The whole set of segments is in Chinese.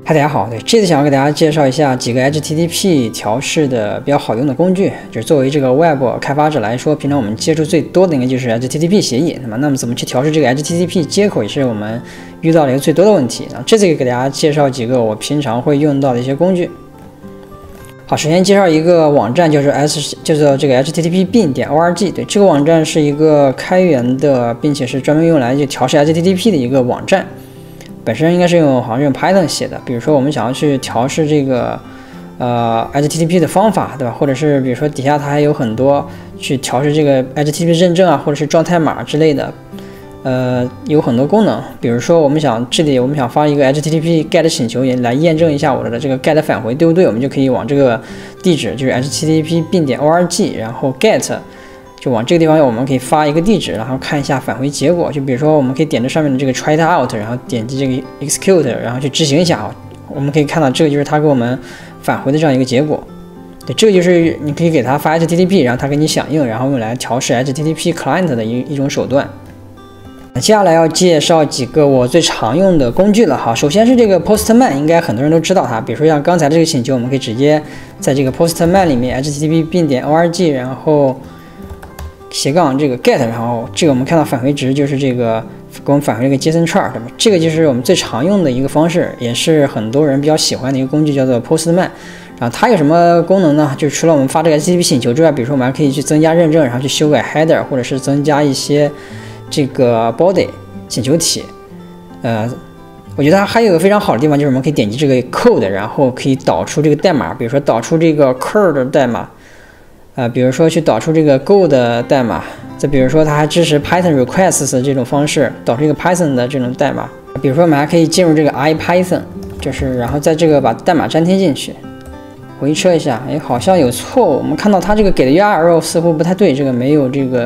嗨，大家好，这次想要给大家介绍一下几个 HTTP 调试的比较好用的工具。就是作为这个 Web 开发者来说，平常我们接触最多的应该就是 HTTP 协议。那么怎么去调试这个 HTTP 接口，也是我们遇到的一个最多的问题。这次给大家介绍几个我平常会用到的一些工具。好，首先介绍一个网站，叫做这个 http bin.org。对，这个网站是一个开源的，并且是专门用来去调试 HTTP 的一个网站。本身应该是好像是用 Python 写的，比如说我们想要去调试这个HTTP 的方法，对吧？或者是比如说底下它还有很多去调试这个 HTTP 认证啊，或者是状态码之类的，有很多功能。比如说我们想发一个 HTTP GET 请求，也来验证一下我的这个 GET 返回对不对，我们就可以往这个地址，就是 http bin.org， 然后 GET。就往这个地方，我们可以发一个地址，然后看一下返回结果。就比如说，我们可以点这上面的这个 try it out， 然后点击这个 execute， 然后去执行一下啊。我们可以看到，这个就是它给我们返回的这样一个结果。对，这个就是你可以给它发 HTTP， 然后它给你响应，然后用来调试 HTTP client 的一种手段。接下来要介绍几个我最常用的工具了哈。首先是这个 Postman， 应该很多人都知道它。比如说像刚才这个请求，我们可以直接在这个 Postman 里面 http bin.org， 然后斜杠这个 get， 然后这个我们看到返回值就是这个给我们返回这个 JSON char， 对吧？这个就是我们最常用的一个方式，也是很多人比较喜欢的一个工具，叫做 Postman。然后它有什么功能呢？就是除了我们发这个 HTTP 请求之外，比如说我们还可以去增加认证，然后去修改 header， 或者是增加一些这个 body 请求体。我觉得它还有一个非常好的地方，就是我们可以点击这个 code， 然后可以导出这个代码，比如说导出这个 cur 的代码。比如说去导出这个 Go 的代码，再比如说它还支持 Python requests 这种方式导出一个 Python 的这种代码。比如说我们还可以进入这个 IPython， 然后在这个把代码粘贴进去，回车一下，好像有错误。我们看到它这个给的 URL 似乎不太对，这个没有给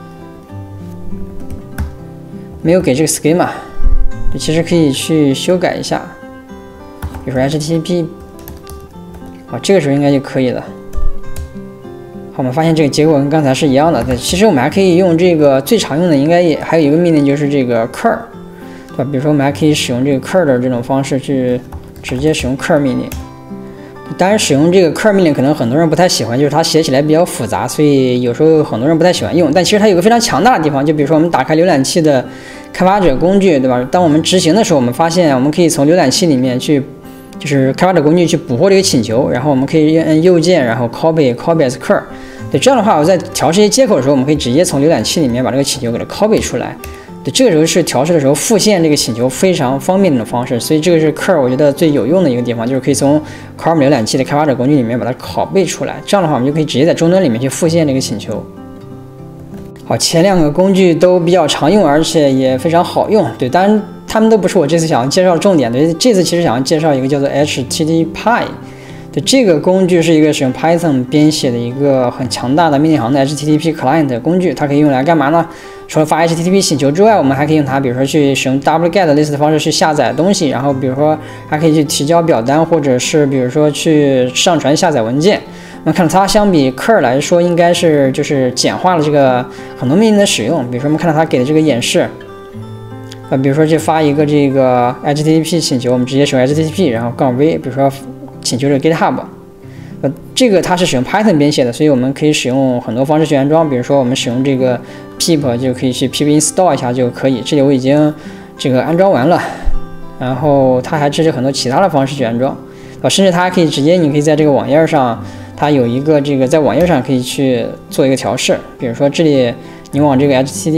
这个 schema， 其实可以去修改一下，比如说 HTTP， 好，这个时候应该就可以了。好，我们发现这个结果跟刚才是一样的。其实我们还可以用这个最常用的，应该也还有一个命令，就是这个 cur， 对吧？比如说我们还可以使用这个 cur 的这种方式去直接使用 cur 命令。当然，使用这个 cur 命令可能很多人不太喜欢，就是它写起来比较复杂，所以有时候很多人不太喜欢用。但其实它有个非常强大的地方，就比如说我们打开浏览器的开发者工具，对吧？当我们执行的时候，我们发现我们可以从浏览器里面去，就是开发者工具去捕获这个请求，然后我们可以按右键，然后 copy as cur。对，这样的话，我在调试一些接口的时候，我们可以直接从浏览器里面把这个请求给它 copy 出来。对，这个时候是调试的时候复现这个请求非常方便的一种方式。所以这个是 cur 我觉得最有用的一个地方，就是可以从 Chrome 浏览器的开发者工具里面把它拷贝出来。这样的话，我们就可以直接在终端里面去复现这个请求。好，前两个工具都比较常用，而且也非常好用。对，当然他们都不是我这次想要介绍的重点。对，这次其实想要介绍一个叫做 HTTPy。对，这个工具是一个使用 Python 编写的一个很强大的命令行的 HTTP client 工具。它可以用来干嘛呢？除了发 HTTP 请求之外，我们还可以用它，比如说去使用 wget 类似的方式去下载东西，然后比如说还可以去提交表单，或者是比如说去上传下载文件。我们看到它相比 cur 来说，应该是就是简化了这个很多命令的使用。比如说我们看到它给的这个演示，比如说去发一个这个 HTTP 请求，我们直接使用 HTTP， 然后杠 v， 比如说请求这个 GitHub， 这个它是使用 Python 编写的，所以我们可以使用很多方式去安装。比如说我们使用这个 pip 就可以去 pip install 一下就可以。这里我已经这个安装完了，然后它还支持很多其他的方式去安装，甚至它还可以直接，你可以在这个网页上，它有一个这个在网页上可以去做一个调试。比如说这里你往这个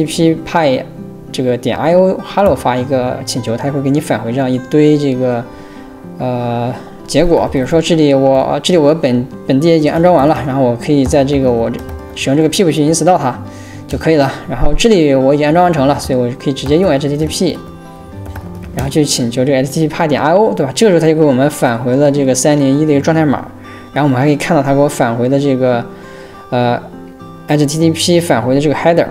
http 这个.io hello 发一个请求，它会给你返回这样一堆这个结果。比如说这里我本地已经安装完了，然后我可以在这个我使用这个 pip 去 install 它就可以了。然后这里我已经安装完成了，所以我可以直接用 HTTP， 然后去请求这个 http.io， 对吧？这个时候它就给我们返回了这个301的一个状态码，然后我们还可以看到它给我返回的这个HTTP 返回的这个 header。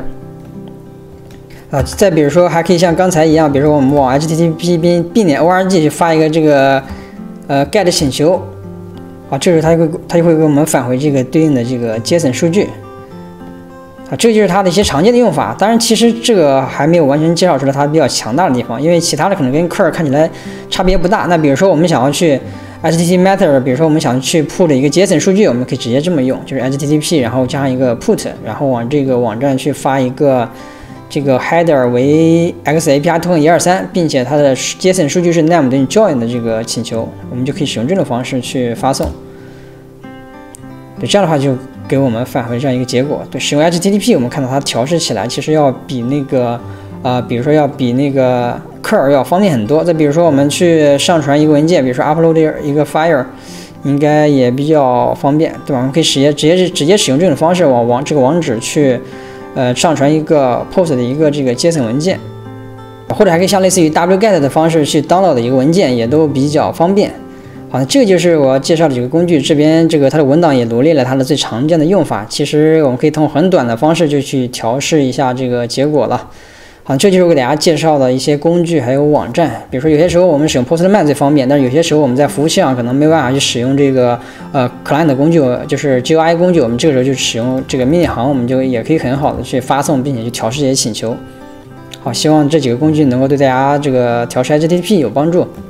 再比如说还可以像刚才一样，比如说我们往 http bin.org 去发一个这个get 请求，这时候它就会给我们返回这个对应的这个 JSON 数据。 这个就是它的一些常见的用法。当然，其实这个还没有完全介绍出来它比较强大的地方，因为其他的可能跟 curl 看起来差别不大。那比如说我们想要去 HTTP method， 比如说我们想去 put 一个 JSON 数据，我们可以直接这么用，就是 HTTP， 然后加上一个 put， 然后往这个网站去发一个这个 header 为 XAPI token 123，并且它的 JSON 数据是 name 等于 join 的这个请求，我们就可以使用这种方式去发送。对，这样的话就给我们返回这样一个结果。对，使用 HTTP， 我们看到它调试起来其实要比那个比如说要比那个 curl 要方便很多。再比如说我们去上传一个文件，比如说 upload 一个 file， 应该也比较方便，对吧？我们可以直接使用这种方式往这个网址去上传一个 post 的一个这个 JSON 文件，或者还可以像类似于 wget 的方式去 download 一个文件，也都比较方便。好，这个就是我介绍的几个工具。这边这个它的文档也罗列了它的最常见的用法。其实我们可以通过很短的方式就去调试一下这个结果了。好，这就是我给大家介绍的一些工具还有网站。比如说有些时候我们使用 Postman 最方便，但是有些时候我们在服务器上可能没有办法去使用这个client 工具，就是 GUI 工具。我们这个时候就使用这个 mini 行，我们就也可以很好的去发送，并且去调试这些请求。好，希望这几个工具能够对大家这个调试 HTTP 有帮助。